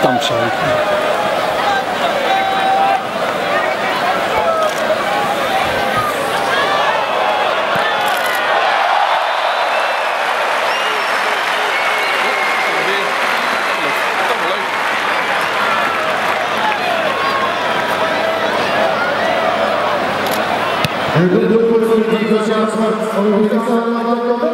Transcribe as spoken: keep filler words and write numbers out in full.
kampzooi. En dat doet voor de organisatie van de